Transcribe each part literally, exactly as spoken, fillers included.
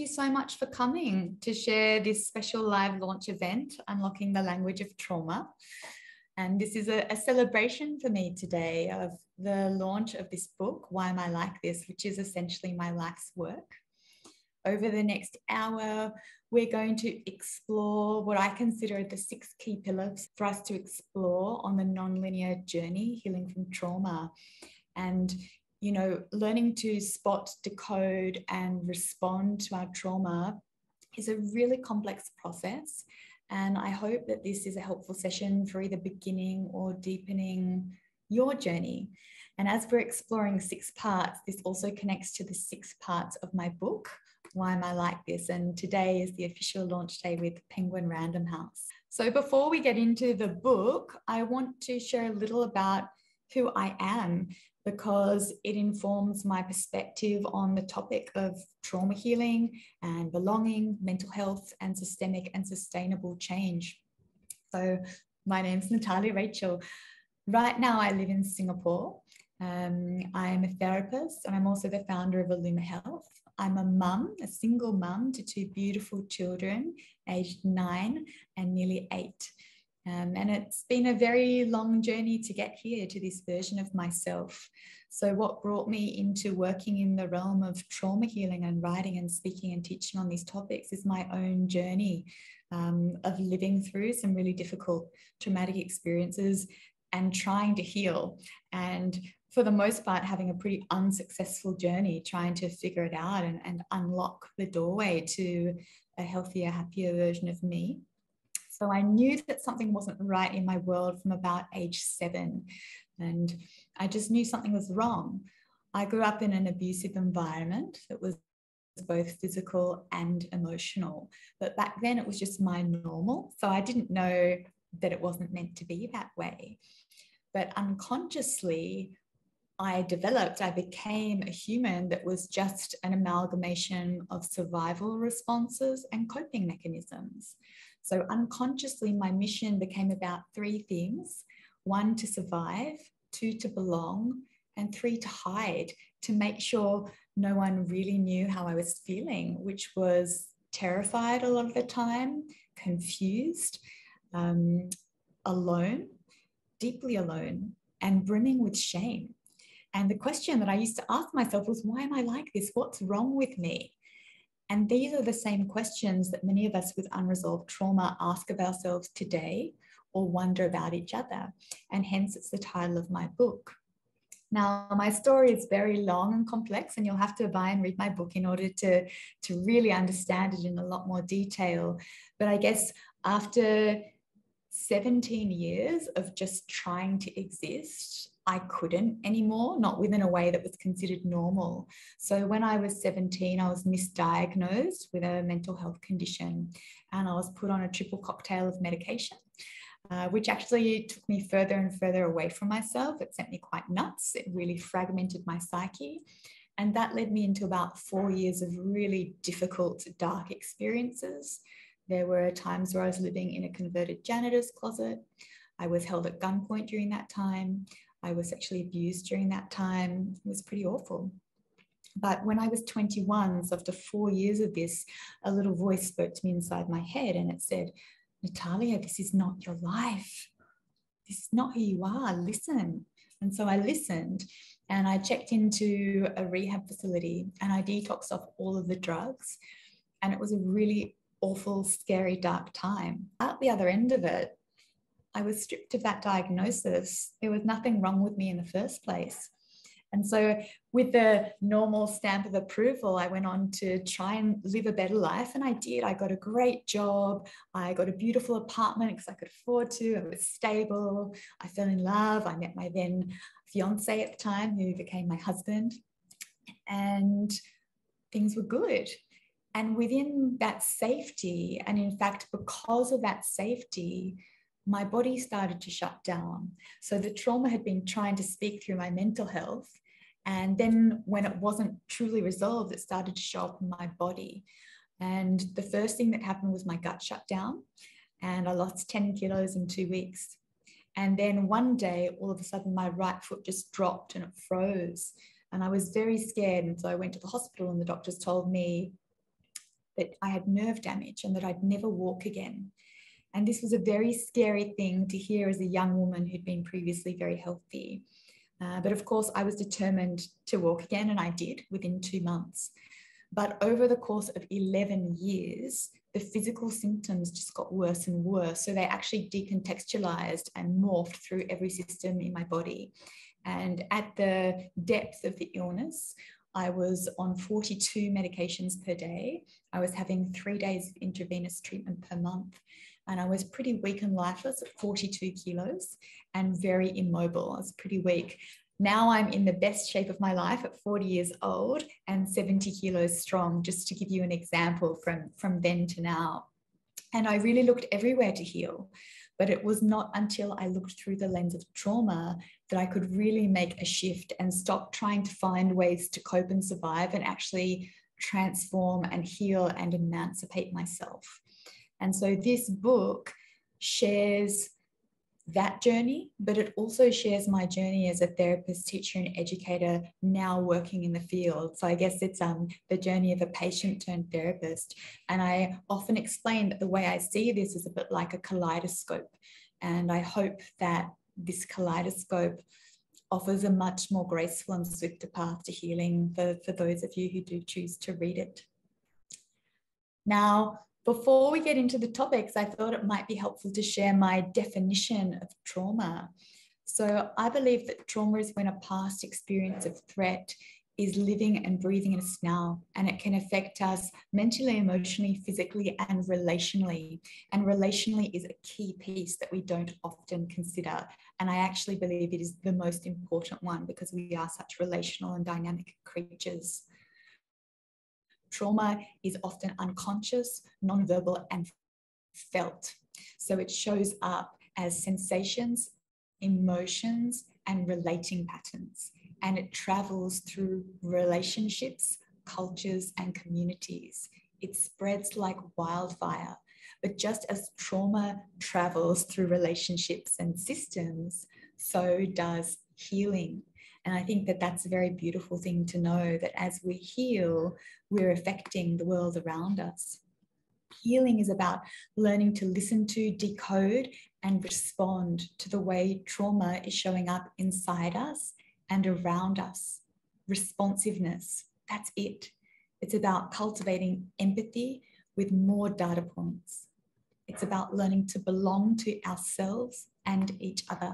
you so much for coming to share this special live launch event, Unlocking the Language of Trauma. And this is a, a celebration for me today of the launch of this book, Why Am I Like This?, which is essentially my life's work. Over the next hour, we're going to explore what I consider the six key pillars for us to explore on the nonlinear journey, healing from trauma. And you know, learning to spot, decode, and respond to our trauma is a really complex process. And I hope that this is a helpful session for either beginning or deepening your journey. And as we're exploring six parts, this also connects to the six parts of my book, Why Am I Like This? And today is the official launch day with Penguin Random House. So before we get into the book, I want to share a little about who I am, because it informs my perspective on the topic of trauma healing and belonging, mental health, and systemic and sustainable change. So my name's Natalia Rachel. Right now I live in Singapore. Um, I'm a therapist and I'm also the founder of Illuma Health. I'm a mum, a single mum to two beautiful children, aged nine and nearly eight. Um, and it's been a very long journey to get here to this version of myself. So what brought me into working in the realm of trauma healing and writing and speaking and teaching on these topics is my own journey um, of living through some really difficult traumatic experiences and trying to heal. And for the most part, having a pretty unsuccessful journey, trying to figure it out and, and unlock the doorway to a healthier, happier version of me. So I knew that something wasn't right in my world from about age seven, and I just knew something was wrong. I grew up in an abusive environment that was both physical and emotional, but back then it was just my normal. So I didn't know that it wasn't meant to be that way. But unconsciously, I developed, I became a human that was just an amalgamation of survival responses and coping mechanisms. So unconsciously, my mission became about three things: one, to survive; two, to belong; and three, to hide, to make sure no one really knew how I was feeling, which was terrified a lot of the time, confused, um, alone, deeply alone, and brimming with shame. And the question that I used to ask myself was, why am I like this? What's wrong with me? And these are the same questions that many of us with unresolved trauma ask of ourselves today or wonder about each other. And hence it's the title of my book. Now, my story is very long and complex, and you'll have to buy and read my book in order to, to really understand it in a lot more detail. But I guess after seventeen years of just trying to exist, I couldn't anymore, not within a way that was considered normal. So when I was seventeen, I was misdiagnosed with a mental health condition, and I was put on a triple cocktail of medication, uh, which actually took me further and further away from myself. It sent me quite nuts. It really fragmented my psyche. And that led me into about four years of really difficult, dark experiences. There were times where I was living in a converted janitor's closet. I was held at gunpoint during that time. I was sexually abused during that time. It was pretty awful. But when I was twenty-one, so after four years of this, a little voice spoke to me inside my head, and it said, Natalia, this is not your life. This is not who you are. Listen. And so I listened, and I checked into a rehab facility, and I detoxed off all of the drugs. And it was a really awful, scary, dark time. At the other end of it, I was stripped of that diagnosis. There was nothing wrong with me in the first place. And so with the normal stamp of approval, I went on to try and live a better life. And I did. I got a great job. I got a beautiful apartment because I could afford to. I was stable. I fell in love. I met my then fiance at the time, who became my husband. And things were good. And within that safety, and in fact, because of that safety, my body started to shut down. So the trauma had been trying to speak through my mental health. And then when it wasn't truly resolved, it started to show up in my body. And the first thing that happened was my gut shut down, and I lost ten kilos in two weeks. And then one day, all of a sudden, my right foot just dropped and it froze. And I was very scared. And so I went to the hospital, and the doctors told me, that I had nerve damage and that I'd never walk again. And this was a very scary thing to hear as a young woman who'd been previously very healthy. Uh, but of course, I was determined to walk again, and I did within two months. But over the course of eleven years, the physical symptoms just got worse and worse. So they actually decontextualized and morphed through every system in my body. And at the depth of the illness, I was on forty-two medications per day. I was having three days of intravenous treatment per month. And I was pretty weak and lifeless at forty-two kilos and very immobile. I was pretty weak. Now I'm in the best shape of my life at forty years old and seventy kilos strong, just to give you an example from, from then to now. And I really looked everywhere to heal. But it was not until I looked through the lens of trauma that I could really make a shift and stop trying to find ways to cope and survive and actually transform and heal and emancipate myself. And so this book shares that journey, but it also shares my journey as a therapist, teacher, and educator now working in the field. So I guess it's um, the journey of a patient turned therapist. And I often explain that the way I see this is a bit like a kaleidoscope. And I hope that this kaleidoscope offers a much more graceful and swifter path to healing for, for those of you who do choose to read it. Now, before we get into the topics, I thought it might be helpful to share my definition of trauma. So I believe that trauma is when a past experience of threat is living and breathing in us now, and it can affect us mentally, emotionally, physically, and relationally. And relationally is a key piece that we don't often consider. And I actually believe it is the most important one because we are such relational and dynamic creatures. Trauma is often unconscious, nonverbal, and felt. So it shows up as sensations, emotions, and relating patterns. And it travels through relationships, cultures, and communities. It spreads like wildfire. But just as trauma travels through relationships and systems, so does healing. And I think that that's a very beautiful thing to know, that as we heal, we're affecting the world around us. Healing is about learning to listen to, decode, and respond to the way trauma is showing up inside us and around us. Responsiveness, that's it. It's about cultivating empathy with more data points. It's about learning to belong to ourselves and each other.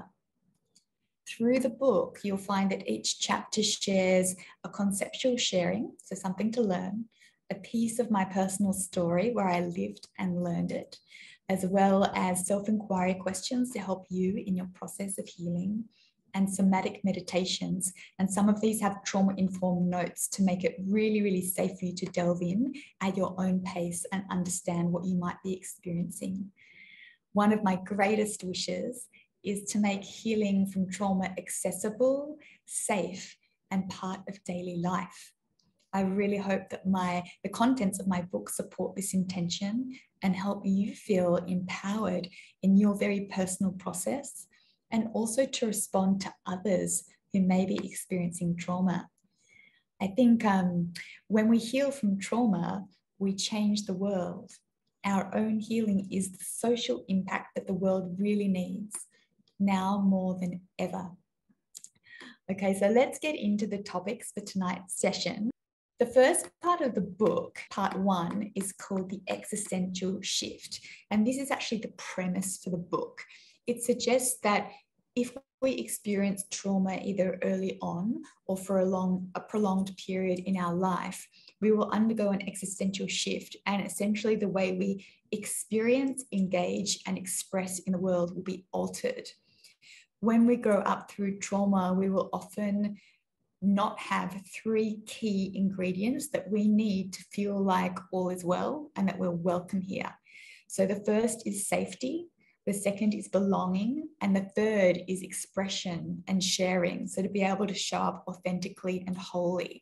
Through the book, you'll find that each chapter shares a conceptual sharing, so something to learn, a piece of my personal story where I lived and learned it, as well as self-inquiry questions to help you in your process of healing, and somatic meditations. And some of these have trauma-informed notes to make it really, really safe for you to delve in at your own pace and understand what you might be experiencing. One of my greatest wishes is to make healing from trauma accessible, safe, and part of daily life. I really hope that my, the contents of my book support this intention and help you feel empowered in your very personal process, and also to respond to others who may be experiencing trauma. I think um, when we heal from trauma, we change the world. Our own healing is the social impact that the world really needs, now more than ever. Okay, so let's get into the topics for tonight's session. The first part of the book, part one, is called The Existential Shift. And this is actually the premise for the book. It suggests that if we experience trauma either early on or for a long, a prolonged period in our life, we will undergo an existential shift, and essentially the way we experience, engage, and express in the world will be altered. When we grow up through trauma, we will often not have three key ingredients that we need to feel like all is well and that we're welcome here. So the first is safety, the second is belonging, and the third is expression and sharing. So to be able to show up authentically and wholly.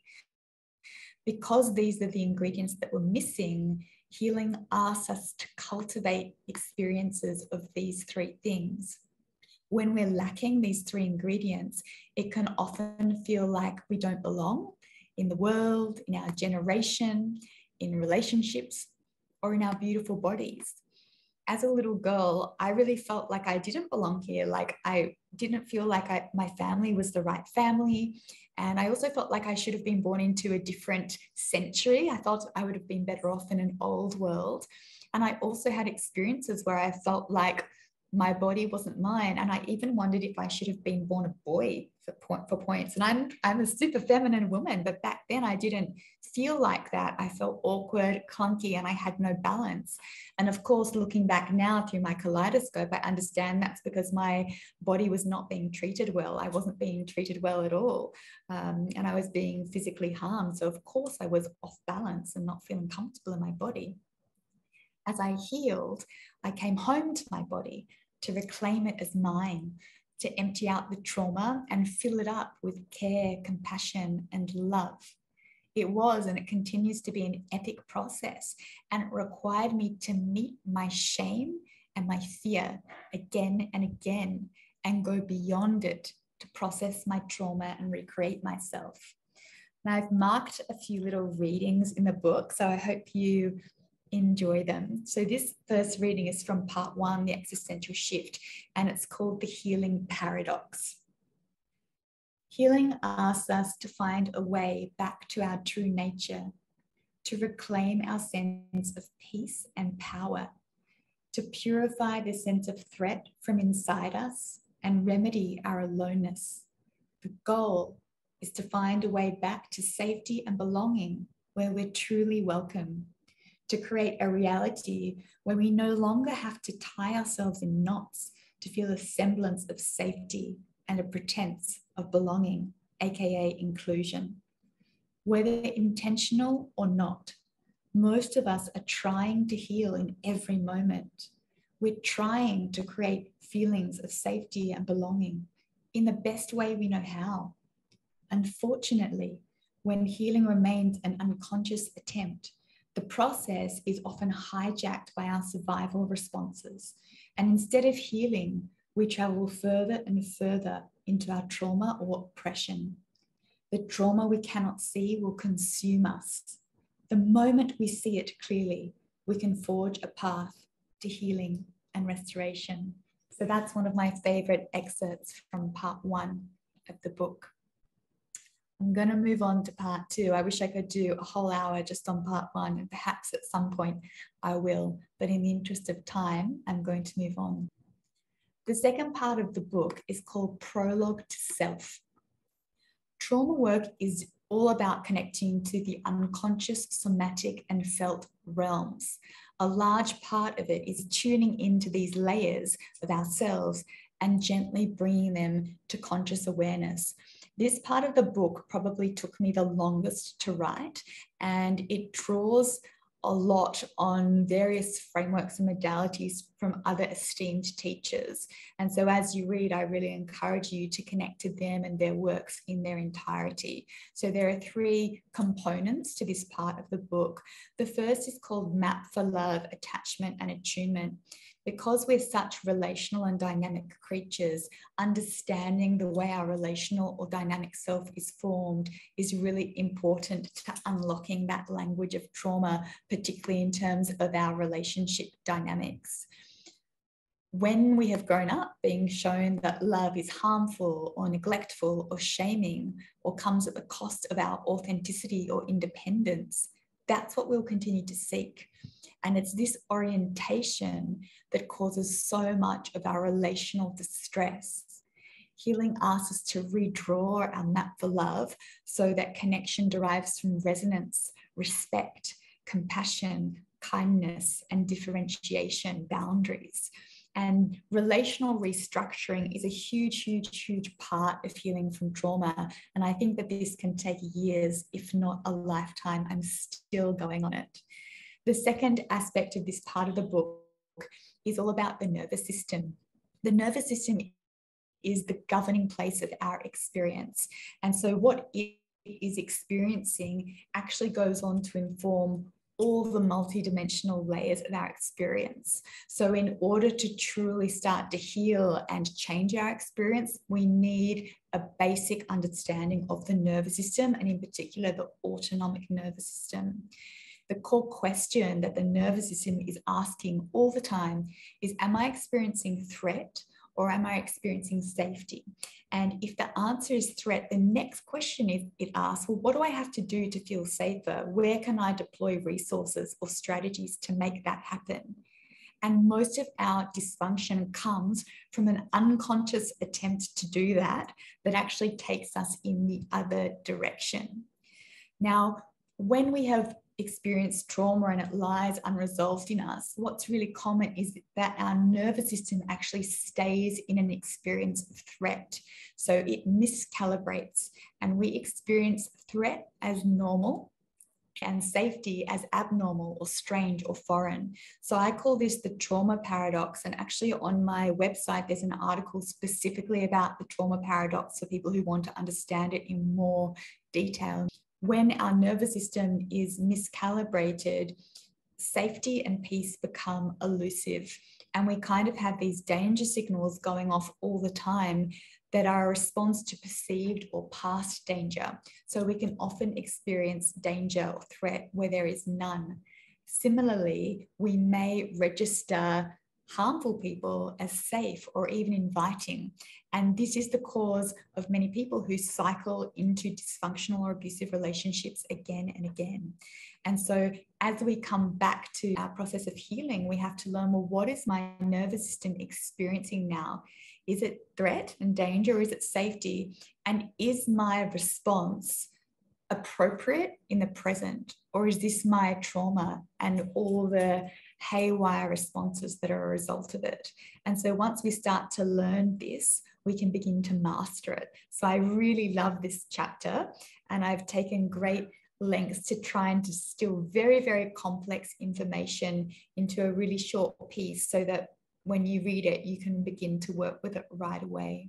Because these are the ingredients that we're missing, healing asks us to cultivate experiences of these three things. When we're lacking these three ingredients, it can often feel like we don't belong in the world, in our generation, in relationships, or in our beautiful bodies. As a little girl, I really felt like I didn't belong here. Like I didn't feel like I, my family was the right family. And I also felt like I should have been born into a different century. I thought I would have been better off in an old world. And I also had experiences where I felt like my body wasn't mine. And I even wondered if I should have been born a boy for, point, for points. And I'm, I'm a super feminine woman, but back then I didn't feel like that. I felt awkward, clunky, and I had no balance. And of course, looking back now through my kaleidoscope, I understand that's because my body was not being treated well. I wasn't being treated well at all. Um, and I was being physically harmed. So of course I was off balance and not feeling comfortable in my body. As I healed, I came home to my body to reclaim it as mine, to empty out the trauma and fill it up with care, compassion, and love. It was, and it continues to be, an epic process, and it required me to meet my shame and my fear again and again and go beyond it to process my trauma and recreate myself. And I've marked a few little readings in the book, so I hope you enjoy them. So this first reading is from part one, The Existential Shift, and it's called The Healing Paradox. Healing asks us to find a way back to our true nature, to reclaim our sense of peace and power, to purify the sense of threat from inside us and remedy our aloneness. The goal is to find a way back to safety and belonging where we're truly welcome, to create a reality where we no longer have to tie ourselves in knots to feel a semblance of safety and a pretense of belonging, aka inclusion. Whether intentional or not, most of us are trying to heal in every moment. We're trying to create feelings of safety and belonging in the best way we know how. Unfortunately, when healing remains an unconscious attempt, the process is often hijacked by our survival responses. And instead of healing, we travel further and further into our trauma or oppression. The trauma we cannot see will consume us. The moment we see it clearly, we can forge a path to healing and restoration. So that's one of my favorite excerpts from part one of the book. I'm going to move on to part two. I wish I could do a whole hour just on part one, and perhaps at some point I will, but in the interest of time, I'm going to move on. The second part of the book is called Prologue to Self. Trauma work is all about connecting to the unconscious, somatic, and felt realms. A large part of it is tuning into these layers of ourselves and gently bringing them to conscious awareness. This part of the book probably took me the longest to write, and it draws a lot on various frameworks and modalities from other esteemed teachers. And so as you read, I really encourage you to connect to them and their works in their entirety. So there are three components to this part of the book. The first is called Map for Love, Attachment and Attunement. Because we're such relational and dynamic creatures, understanding the way our relational or dynamic self is formed is really important to unlocking that language of trauma, particularly in terms of our relationship dynamics. When we have grown up being shown that love is harmful or neglectful or shaming or comes at the cost of our authenticity or independence, that's what we'll continue to seek. And it's this orientation that causes so much of our relational distress. Healing asks us to redraw our map for love so that connection derives from resonance, respect, compassion, kindness, and differentiation, boundaries. And relational restructuring is a huge, huge, huge part of healing from trauma. And I think that this can take years, if not a lifetime. I'm still going on it. The second aspect of this part of the book is all about the nervous system. The nervous system is the governing place of our experience. And so what it is experiencing actually goes on to inform all the multidimensional layers of our experience. So in order to truly start to heal and change our experience, we need a basic understanding of the nervous system, and in particular, the autonomic nervous system. The core question that the nervous system is asking all the time is, am I experiencing threat or am I experiencing safety? And if the answer is threat, the next question is, it asks, well, what do I have to do to feel safer? Where can I deploy resources or strategies to make that happen? And most of our dysfunction comes from an unconscious attempt to do that, that actually takes us in the other direction. Now, when we have experienced trauma and it lies unresolved in us, what's really common is that our nervous system actually stays in an experience of threat. So it miscalibrates, and we experience threat as normal and safety as abnormal or strange or foreign. So I call this the trauma paradox. And actually on my website, there's an article specifically about the trauma paradox for people who want to understand it in more detail. When our nervous system is miscalibrated, safety and peace become elusive. And we kind of have these danger signals going off all the time that are a response to perceived or past danger. So we can often experience danger or threat where there is none. Similarly, we may register harmful people as safe or even inviting. And this is the cause of many people who cycle into dysfunctional or abusive relationships again and again. And so as we come back to our process of healing, we have to learn, well, what is my nervous system experiencing now? Is it threat and danger? Is it safety? And is my response appropriate in the present? Or is this my trauma and all the haywire responses that are a result of it? And so once we start to learn this, we can begin to master it. So I really love this chapter, and I've taken great lengths to try and distill very, very complex information into a really short piece so that when you read it, you can begin to work with it right away.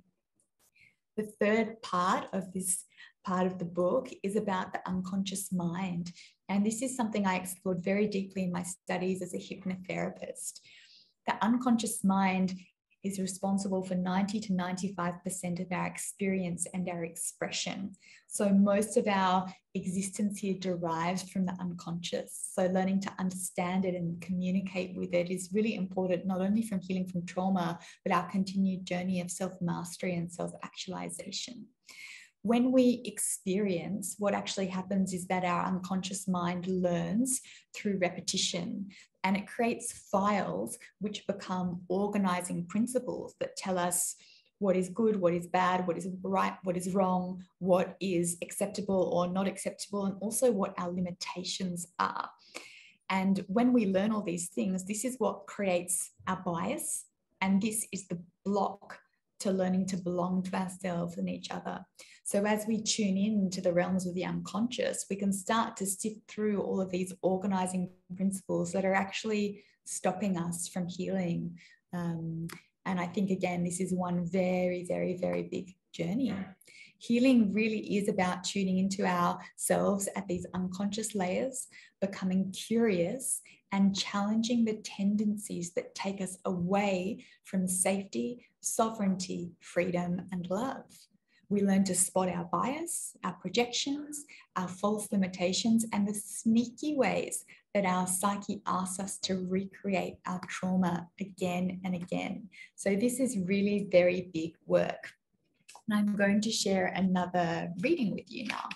The third part of this part of the book is about the unconscious mind. And this is something I explored very deeply in my studies as a hypnotherapist. The unconscious mind is responsible for ninety to ninety-five percent of our experience and our expression. So most of our existence here derives from the unconscious. So learning to understand it and communicate with it is really important, not only from healing from trauma, but our continued journey of self-mastery and self-actualization. When we experience, what actually happens is that our unconscious mind learns through repetition, and it creates files which become organizing principles that tell us what is good, what is bad, what is right, what is wrong, what is acceptable or not acceptable, and also what our limitations are. And when we learn all these things, this is what creates our bias, and this is the block to learning to belong to ourselves and each other. So as we tune in to the realms of the unconscious, we can start to sift through all of these organizing principles that are actually stopping us from healing. Um, and I think, again, this is one very, very, very big journey. Healing really is about tuning into ourselves at these unconscious layers, becoming curious and challenging the tendencies that take us away from safety, sovereignty, freedom, and love. We learn to spot our bias, our projections, our false limitations, and the sneaky ways that our psyche asks us to recreate our trauma again and again. So this is really very big work. And I'm going to share another reading with you now.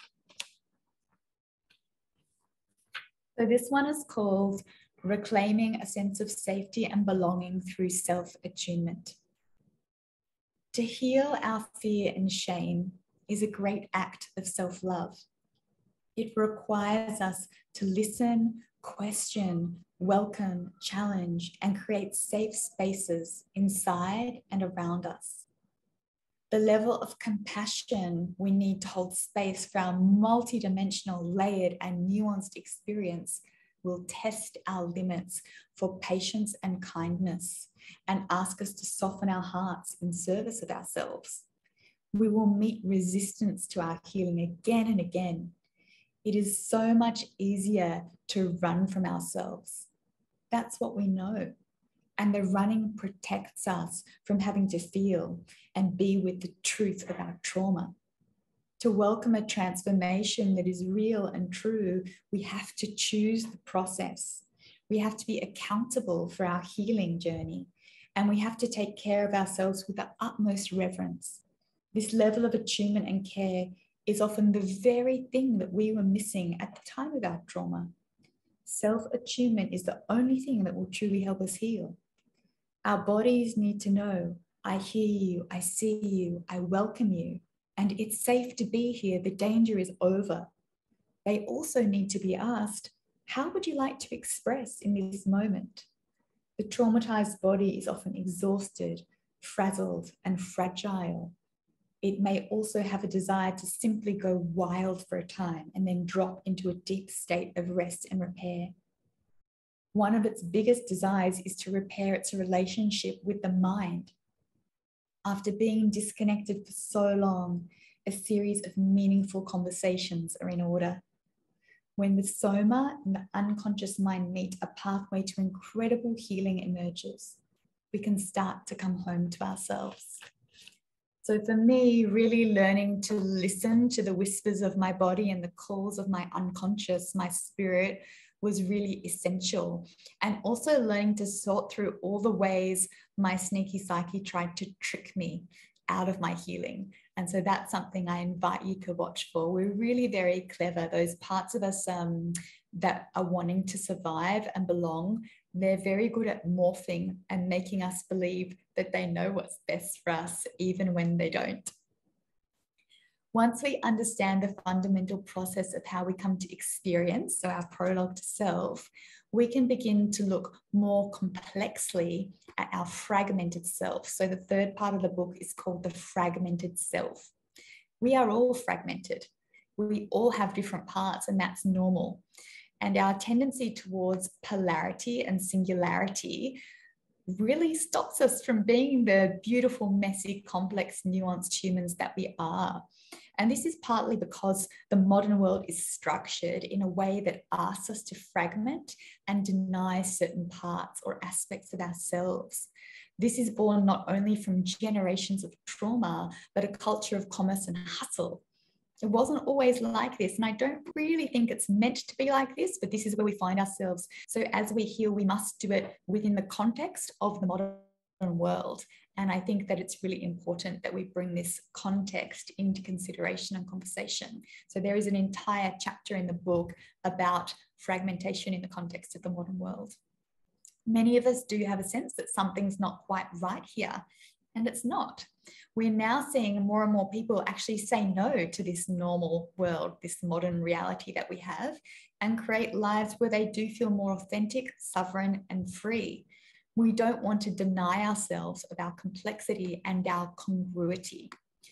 So this one is called Reclaiming a Sense of Safety and Belonging Through Self-Attunement. To heal our fear and shame is a great act of self-love. It requires us to listen, question, welcome, challenge, and create safe spaces inside and around us. The level of compassion we need to hold space for our multidimensional, layered, and nuanced experience will test our limits for patience and kindness and ask us to soften our hearts in service of ourselves. We will meet resistance to our healing again and again. It is so much easier to run from ourselves. That's what we know. And the running protects us from having to feel and be with the truth of our trauma. To welcome a transformation that is real and true, we have to choose the process. We have to be accountable for our healing journey, and we have to take care of ourselves with the utmost reverence. This level of attunement and care is often the very thing that we were missing at the time of our trauma. Self-attunement is the only thing that will truly help us heal. Our bodies need to know, I hear you, I see you, I welcome you, and it's safe to be here, the danger is over. They also need to be asked, how would you like to express in this moment? The traumatized body is often exhausted, frazzled, and fragile. It may also have a desire to simply go wild for a time and then drop into a deep state of rest and repair. One of its biggest desires is to repair its relationship with the mind. After being disconnected for so long, a series of meaningful conversations are in order. When the soma and the unconscious mind meet, a pathway to incredible healing emerges. We can start to come home to ourselves. So for me, really learning to listen to the whispers of my body and the calls of my unconscious, my spirit, was really essential. And also learning to sort through all the ways my sneaky psyche tried to trick me out of my healing. And so that's something I invite you to watch for. We're really very clever. Those parts of us um, that are wanting to survive and belong, they're very good at morphing and making us believe that they know what's best for us, even when they don't. Once we understand the fundamental process of how we come to experience, so our prologue to self, we can begin to look more complexly at our fragmented self. So the third part of the book is called the fragmented self. We are all fragmented. We all have different parts, and that's normal. And our tendency towards polarity and singularity really stops us from being the beautiful, messy, complex, nuanced humans that we are. And this is partly because the modern world is structured in a way that asks us to fragment and deny certain parts or aspects of ourselves. This is born not only from generations of trauma, but a culture of commerce and hustle. It wasn't always like this, and I don't really think it's meant to be like this, but this is where we find ourselves. So as we heal, we must do it within the context of the modern world. And I think that it's really important that we bring this context into consideration and conversation. So there is an entire chapter in the book about fragmentation in the context of the modern world. Many of us do have a sense that something's not quite right here, and it's not. We're now seeing more and more people actually say no to this normal world, this modern reality that we have, and create lives where they do feel more authentic, sovereign, and free. We don't want to deny ourselves of our complexity and our congruity.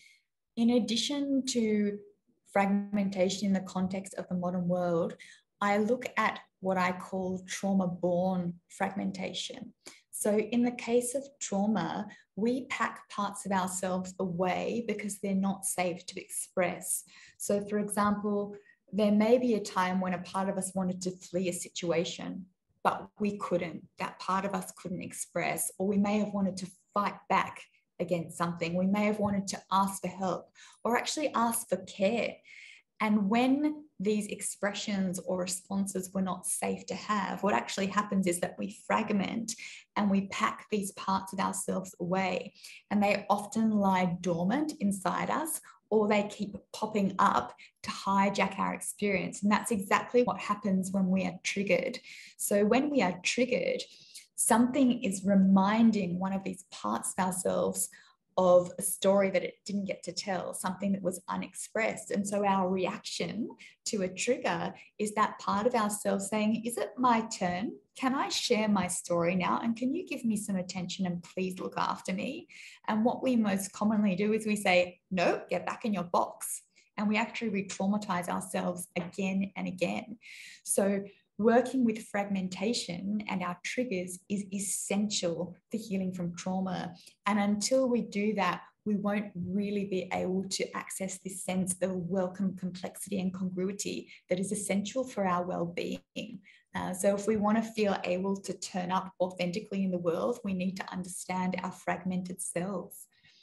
In addition to fragmentation in the context of the modern world, I look at what I call trauma-born fragmentation. So in the case of trauma, we pack parts of ourselves away because they're not safe to express. So for example, there may be a time when a part of us wanted to flee a situation, but we couldn't. That part of us couldn't express, or we may have wanted to fight back against something. We may have wanted to ask for help or actually ask for care. And when these expressions or responses were not safe to have, what actually happens is that we fragment and we pack these parts of ourselves away, and they often lie dormant inside us, or they keep popping up to hijack our experience. And that's exactly what happens when we are triggered. So when we are triggered, something is reminding one of these parts of ourselves of a story that it didn't get to tell, something that was unexpressed. And so our reaction to a trigger is that part of ourselves saying, is it my turn? Can I share my story now? And can you give me some attention and please look after me? And what we most commonly do is we say, no, get back in your box. And we actually re-traumatize ourselves again and again. So working with fragmentation and our triggers is essential for healing from trauma. And until we do that, we won't really be able to access this sense of welcome complexity and congruity that is essential for our well-being. Uh, so if we want to feel able to turn up authentically in the world, we need to understand our fragmented selves.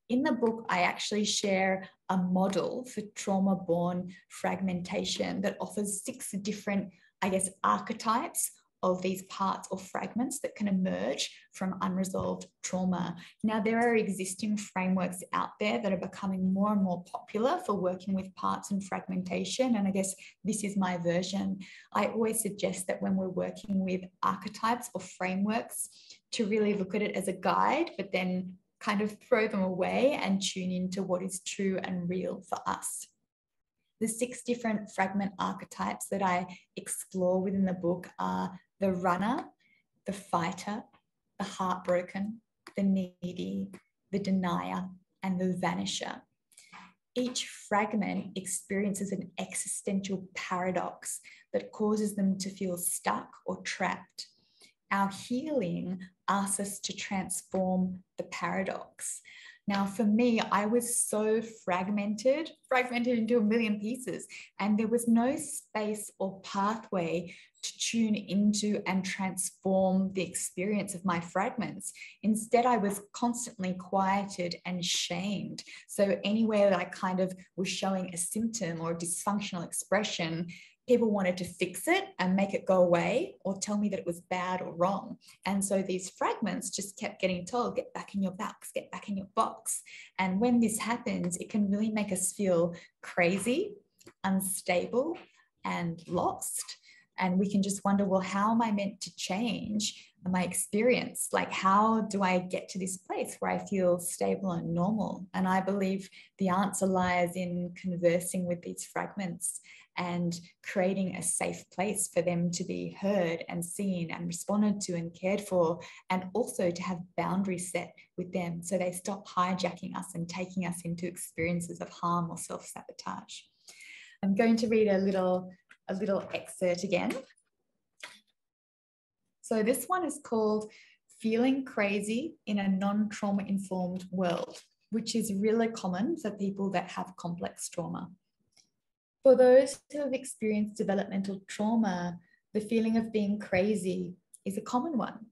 In the book, I actually share a model for trauma-born fragmentation that offers six different, I guess, archetypes of these parts or fragments that can emerge from unresolved trauma. Now, there are existing frameworks out there that are becoming more and more popular for working with parts and fragmentation. And I guess this is my version. I always suggest that when we're working with archetypes or frameworks, to really look at it as a guide, but then kind of throw them away and tune into what is true and real for us. The six different fragment archetypes that I explore within the book are the runner, the fighter, the heartbroken, the needy, the denier, and the vanisher. Each fragment experiences an existential paradox that causes them to feel stuck or trapped. Our healing asks us to transform the paradox. Now, for me, I was so fragmented, fragmented into a million pieces, and there was no space or pathway to tune into and transform the experience of my fragments. Instead, I was constantly quieted and shamed. So anywhere that I kind of was showing a symptom or a dysfunctional expression, people wanted to fix it and make it go away or tell me that it was bad or wrong. And so these fragments just kept getting told, get back in your box, get back in your box. And when this happens, it can really make us feel crazy, unstable, and lost. And we can just wonder, well, how am I meant to change my experience? Like, how do I get to this place where I feel stable and normal? And I believe the answer lies in conversing with these fragments and creating a safe place for them to be heard and seen and responded to and cared for, and also to have boundaries set with them so they stop hijacking us and taking us into experiences of harm or self-sabotage. I'm going to read a little, a little excerpt again. So this one is called Feeling Crazy in a Non-Trauma Informed World, which is really common for people that have complex trauma. For those who have experienced developmental trauma, the feeling of being crazy is a common one.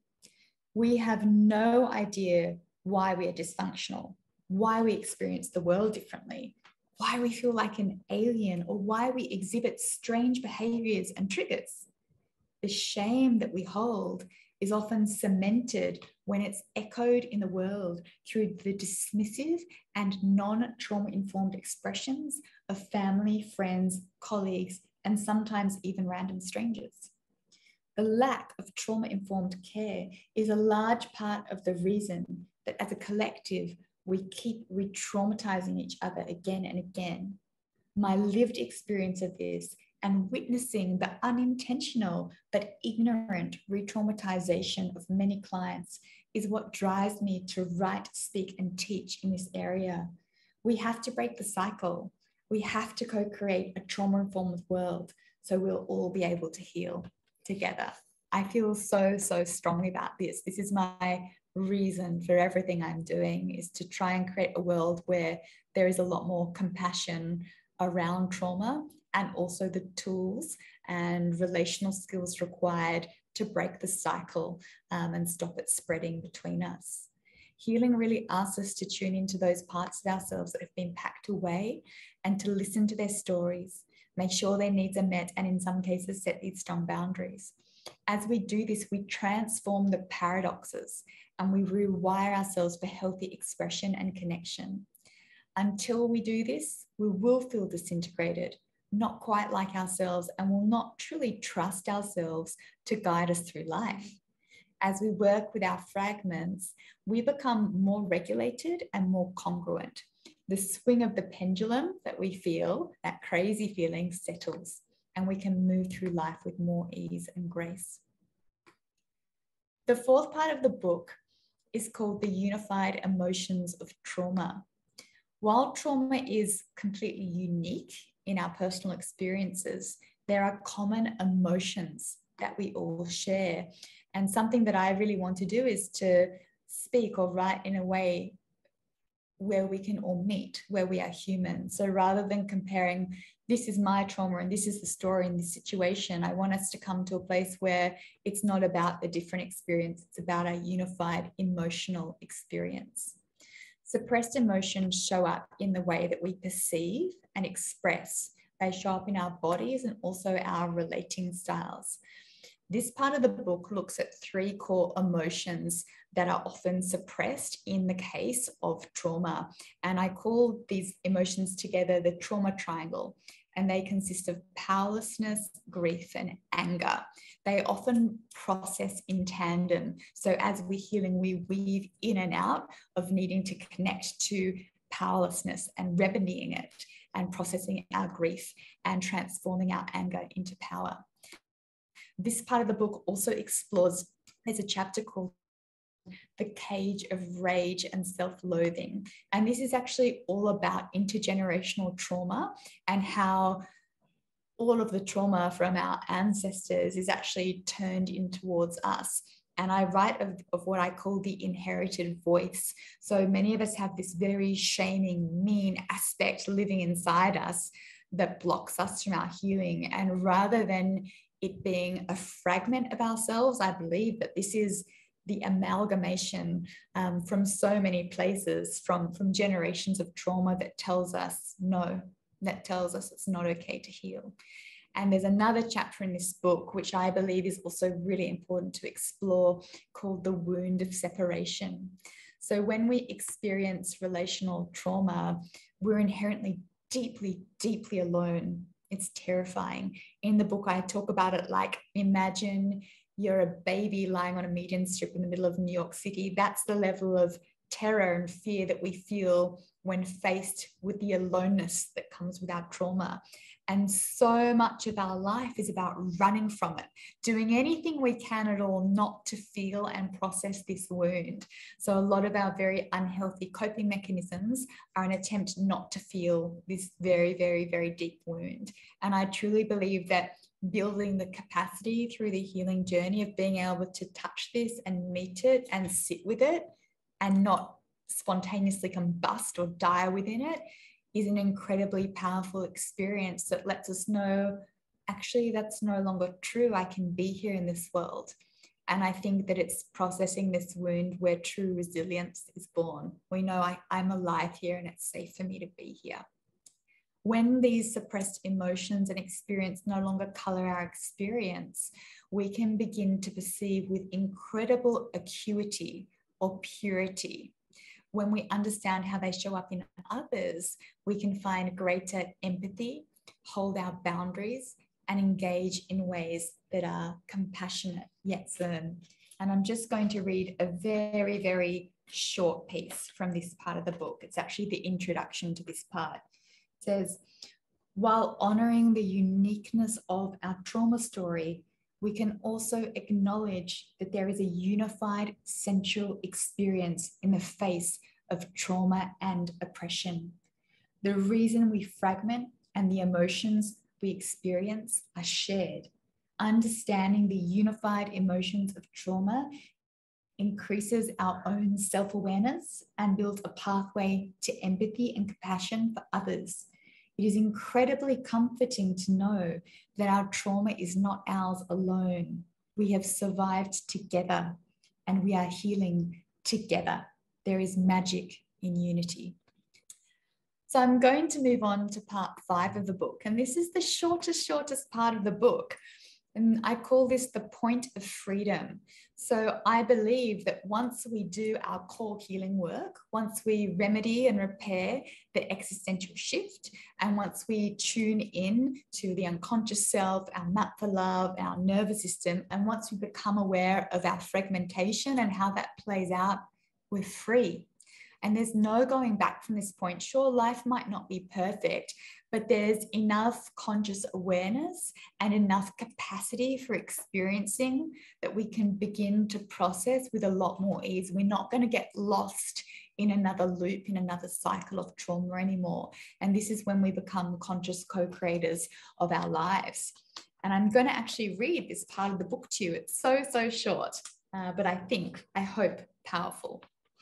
We have no idea why we are dysfunctional, why we experience the world differently, why we feel like an alien, or why we exhibit strange behaviors and triggers. The shame that we hold is often cemented when it's echoed in the world through the dismissive and non-trauma informed expressions of family, friends, colleagues, and sometimes even random strangers. The lack of trauma-informed care is a large part of the reason that as a collective, we keep re-traumatizing each other again and again. My lived experience of this and witnessing the unintentional but ignorant re-traumatization of many clients is what drives me to write, speak, and teach in this area. We have to break the cycle. We have to co-create a trauma-informed world so we'll all be able to heal together. I feel so, so strongly about this. This is my reason for everything I'm doing, is to try and create a world where there is a lot more compassion around trauma, and also the tools and relational skills required to break the cycle um, and stop it spreading between us. Healing really asks us to tune into those parts of ourselves that have been packed away and to listen to their stories, make sure their needs are met, and in some cases set these strong boundaries. As we do this, we transform the paradoxes and we rewire ourselves for healthy expression and connection. Until we do this, we will feel disintegrated, not quite like ourselves, and will not truly trust ourselves to guide us through life. As we work with our fragments, we become more regulated and more congruent. The swing of the pendulum that we feel, that crazy feeling, settles, and we can move through life with more ease and grace. The fourth part of the book is called The Unified Emotions of Trauma. While trauma is completely unique in our personal experiences, there are common emotions that we all share. And something that I really want to do is to speak or write in a way where we can all meet, where we are human. So rather than comparing, this is my trauma and this is the story in this situation, I want us to come to a place where it's not about the different experience, it's about our unified emotional experience. Suppressed emotions show up in the way that we perceive and express. They show up in our bodies and also our relating styles. This part of the book looks at three core emotions that are often suppressed in the case of trauma. And I call these emotions together the trauma triangle. And they consist of powerlessness, grief, and anger. They often process in tandem. So as we're healing, we weave in and out of needing to connect to powerlessness and remedying it and processing our grief and transforming our anger into power. This part of the book also explores, there's a chapter called The Cage of Rage and Self-Loathing. And this is actually all about intergenerational trauma and how all of the trauma from our ancestors is actually turned in towards us. And I write of, of what I call the inherited voice. So many of us have this very shaming, mean aspect living inside us that blocks us from our healing. And rather than it being a fragment of ourselves, I believe that this is the amalgamation um, from so many places, from, from generations of trauma that tells us no, that tells us it's not okay to heal. And there's another chapter in this book, which I believe is also really important to explore, called The Wound of Separation. So when we experience relational trauma, we're inherently deeply, deeply alone. It's terrifying. In the book, I talk about it like, imagine you're a baby lying on a median strip in the middle of New York City. That's the level of terror and fear that we feel when faced with the aloneness that comes with our trauma. And so much of our life is about running from it, doing anything we can at all not to feel and process this wound. So a lot of our very unhealthy coping mechanisms are an attempt not to feel this very, very, very deep wound. And I truly believe that building the capacity through the healing journey of being able to touch this and meet it and sit with it and not spontaneously combust or die within it is an incredibly powerful experience that lets us know, actually, that's no longer true. I can be here in this world. And I think that it's processing this wound where true resilience is born. We know I, I'm alive here and it's safe for me to be here. When these suppressed emotions and experience no longer color our experience, we can begin to perceive with incredible acuity or purity. When we understand how they show up in others, we can find greater empathy, hold our boundaries, and engage in ways that are compassionate yet firm. And I'm just going to read a very, very short piece from this part of the book. It's actually the introduction to this part. It says, while honoring the uniqueness of our trauma story, we can also acknowledge that there is a unified central experience in the face of trauma and oppression. The reason we fragment and the emotions we experience are shared. Understanding the unified emotions of trauma increases our own self-awareness and builds a pathway to empathy and compassion for others. It is incredibly comforting to know that our trauma is not ours alone. We have survived together and we are healing together. There is magic in unity. So I'm going to move on to part five of the book. And this is the shortest, shortest part of the book. And I call this the point of freedom. So I believe that once we do our core healing work, once we remedy and repair the existential shift, and once we tune in to the unconscious self, our map for love, our nervous system, and once we become aware of our fragmentation and how that plays out, we're free. And there's no going back from this point. Sure, life might not be perfect, but there's enough conscious awareness and enough capacity for experiencing that we can begin to process with a lot more ease. We're not going to get lost in another loop, in another cycle of trauma anymore. And this is when we become conscious co-creators of our lives. And I'm going to actually read this part of the book to you. It's so, so short, uh, but I think, I hope, powerful.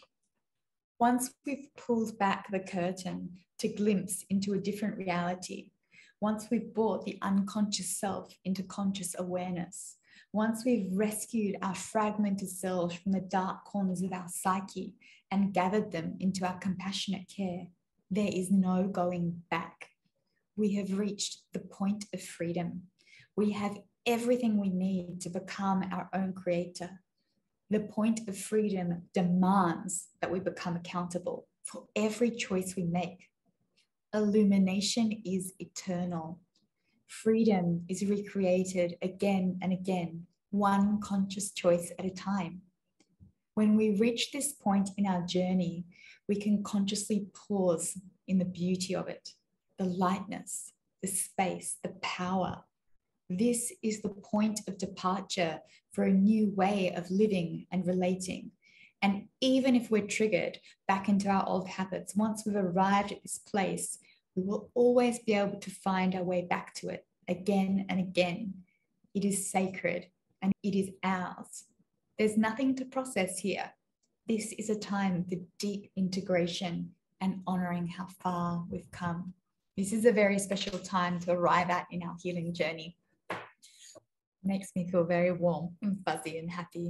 Once we've pulled back the curtain to glimpse into a different reality, once we've brought the unconscious self into conscious awareness, once we've rescued our fragmented selves from the dark corners of our psyche and gathered them into our compassionate care, there is no going back. We have reached the point of freedom. We have everything we need to become our own creator. The point of freedom demands that we become accountable for every choice we make. Illumination is eternal. Freedom is recreated again and again, one conscious choice at a time. When we reach this point in our journey, we can consciously pause in the beauty of it, the lightness, the space, the power. This is the point of departure for a new way of living and relating. And even if we're triggered back into our old habits, once we've arrived at this place, we will always be able to find our way back to it again and again. It is sacred and it is ours. There's nothing to process here. This is a time for deep integration and honoring how far we've come. This is a very special time to arrive at in our healing journey. It makes me feel very warm and fuzzy and happy.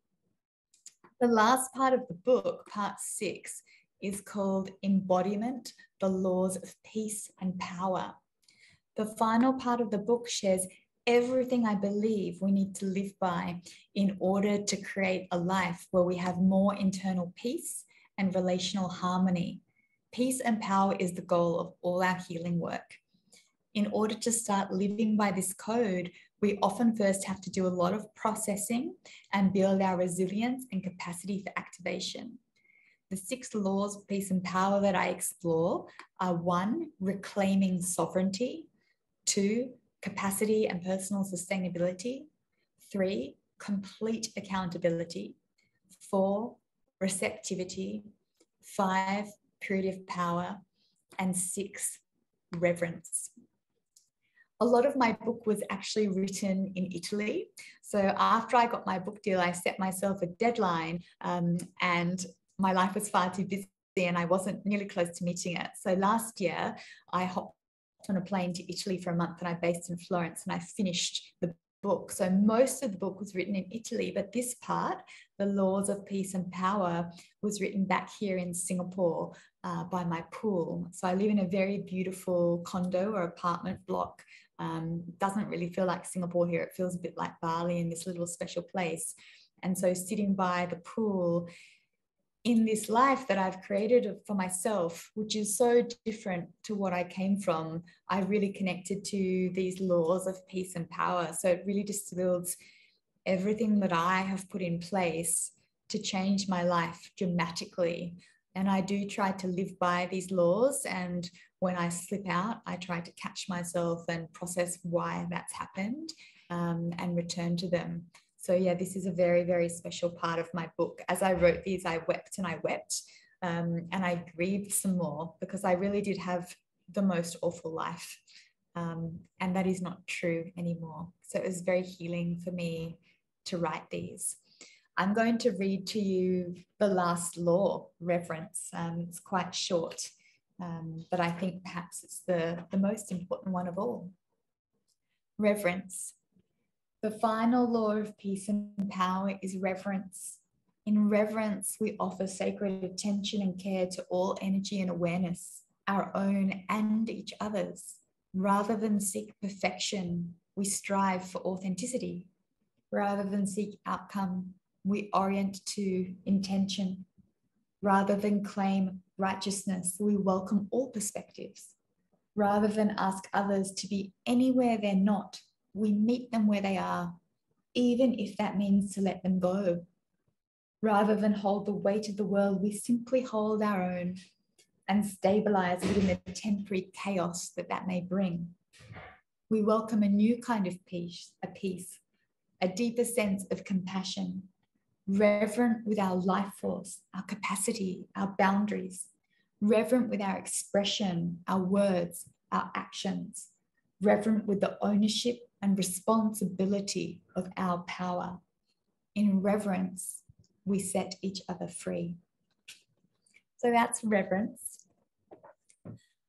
The last part of the book, part six, is called Embodiment, the Laws of Peace and Power. The final part of the book shares everything I believe we need to live by in order to create a life where we have more internal peace and relational harmony. Peace and power is the goal of all our healing work. In order to start living by this code, we often first have to do a lot of processing and build our resilience and capacity for activation. The six laws of peace and power that I explore are: one, reclaiming sovereignty; two, capacity and personal sustainability; three, complete accountability; four, receptivity; five, purity of power; and six, reverence. A lot of my book was actually written in Italy. So after I got my book deal, I set myself a deadline um, and my life was far too busy and I wasn't nearly close to meeting it. So last year I hopped on a plane to Italy for a month and I based in Florence and I finished the book. So most of the book was written in Italy, but this part, The Laws of Peace and Power, was written back here in Singapore uh, by my pool. So I live in a very beautiful condo or apartment block. Um, doesn't really feel like Singapore here. It feels a bit like Bali in this little special place. And so sitting by the pool in this life that I've created for myself, which is so different to what I came from, I really connected to these laws of peace and power. So it really distills everything that I have put in place to change my life dramatically. And I do try to live by these laws. And when I slip out, I try to catch myself and process why that's happened um, and return to them. So yeah, this is a very, very special part of my book. As I wrote these, I wept and I wept um, and I grieved some more because I really did have the most awful life. Um, and that is not true anymore. So it was very healing for me to write these. I'm going to read to you the last law, reverence. Um, it's quite short, um, but I think perhaps it's the, the most important one of all. Reverence. The final law of peace and power is reverence. In reverence, we offer sacred attention and care to all energy and awareness, our own and each other's. Rather than seek perfection, we strive for authenticity. Rather than seek outcome, we orient to intention. Rather than claim righteousness, we welcome all perspectives. Rather than ask others to be anywhere they're not, we meet them where they are, even if that means to let them go. Rather than hold the weight of the world, we simply hold our own and stabilize within the temporary chaos that that may bring. We welcome a new kind of peace, a peace, a deeper sense of compassion, reverent with our life force, our capacity, our boundaries, reverent with our expression, our words, our actions, reverent with the ownership and responsibility of our power. In reverence, we set each other free. So that's reverence.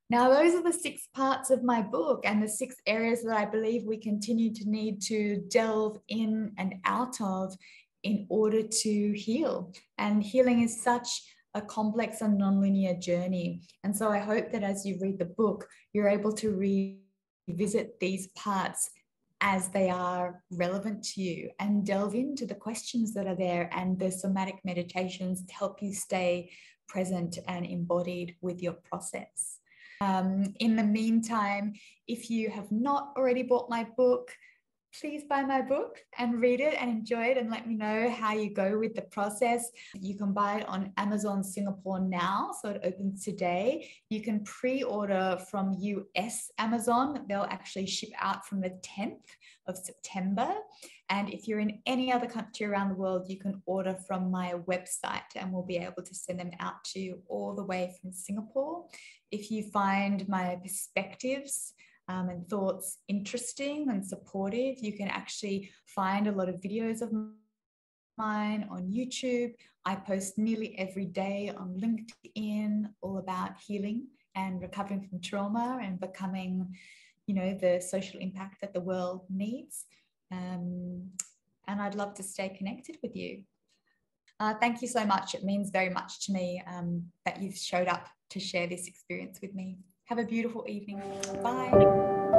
Now, those are the six parts of my book and the six areas that I believe we continue to need to delve in and out of in order to heal. And healing is such a complex and nonlinear journey. And so I hope that as you read the book, you're able to revisit these parts as they are relevant to you and delve into the questions that are there and the somatic meditations to help you stay present and embodied with your process. Um, in the meantime, if you have not already bought my book, please buy my book and read it and enjoy it and let me know how you go with the process. You can buy it on Amazon Singapore now, so it opens today. You can pre-order from U S Amazon. They'll actually ship out from the tenth of September. And if you're in any other country around the world, you can order from my website and we'll be able to send them out to you all the way from Singapore. If you find my perspectives Um, and thoughts interesting and supportive, you can actually find a lot of videos of mine on YouTube. I post nearly every day on LinkedIn all about healing and recovering from trauma and becoming, you know, the social impact that the world needs. Um, and I'd love to stay connected with you. Uh, thank you so much. It means very much to me um, that you've showed up to share this experience with me. Have a beautiful evening. Bye.